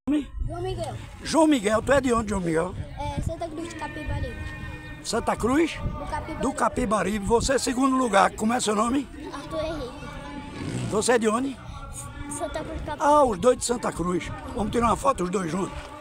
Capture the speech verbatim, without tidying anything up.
João Miguel. João Miguel, tu é de onde, João Miguel? É Santa Cruz de Capibaribe. Santa Cruz? Do Capibaribe. Do Capibaribe. Você é segundo lugar. Como é seu nome? Arthur Henrique. Você é de onde? Santa Cruz de Capibaribe. Ah, os dois de Santa Cruz. Vamos tirar uma foto os dois juntos.